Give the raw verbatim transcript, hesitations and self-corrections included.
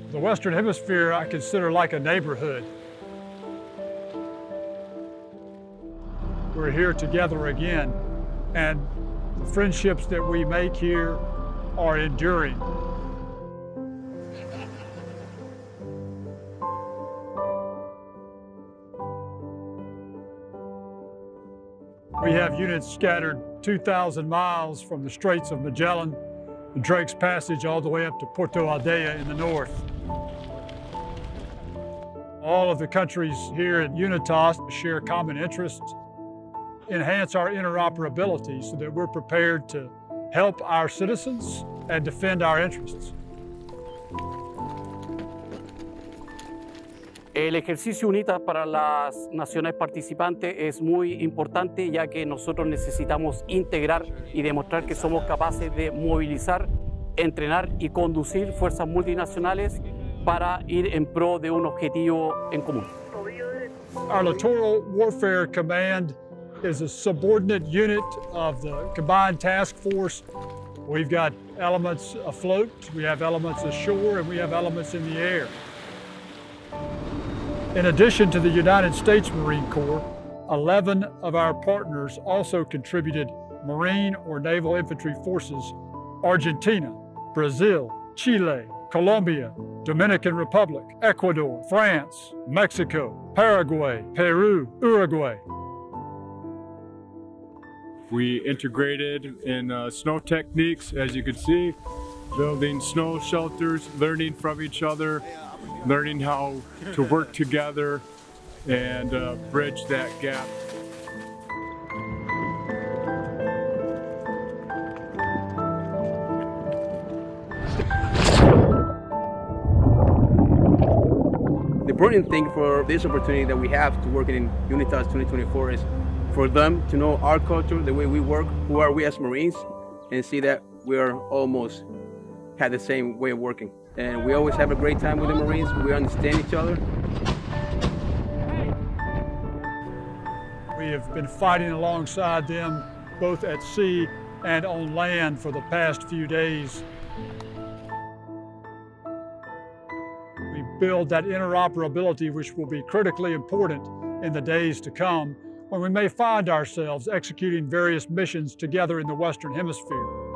The Western Hemisphere I consider like a neighborhood. We're here together again, and the friendships that we make here are enduring. We have units scattered two thousand miles from the Straits of Magellan, the Drake's Passage, all the way up to Porto Aldea in the north. All of the countries here at UNITAS share common interests, enhance our interoperability so that we're prepared to help our citizens and defend our interests. El ejercicio UNITAS para las naciones participantes es muy importante, ya que nosotros necesitamos integrar y demostrar que somos capaces de movilizar, entrenar y conducir fuerzas multinacionales para ir en pro de un objetivo en común. Our Littoral Warfare Command is a subordinate unit of the Combined Task Force. We've got elements afloat, we have elements ashore, and we have elements in the air. In addition to the United States Marine Corps, eleven of our partners also contributed Marine or Naval Infantry forces: Argentina, Brazil, Chile, Colombia, Dominican Republic, Ecuador, France, Mexico, Paraguay, Peru, Uruguay. We integrated in uh, snow techniques, as you can see, building snow shelters, learning from each other, learning how to work together and uh, bridge that gap. The important thing for this opportunity that we have to work in UNITAS twenty twenty-four is for them to know our culture, the way we work, who are we as Marines, and see that we are almost had the same way of working. And we always have a great time with the Marines. We understand each other. We have been fighting alongside them both at sea and on land for the past few days. We build that interoperability, which will be critically important in the days to come, when we may find ourselves executing various missions together in the Western Hemisphere.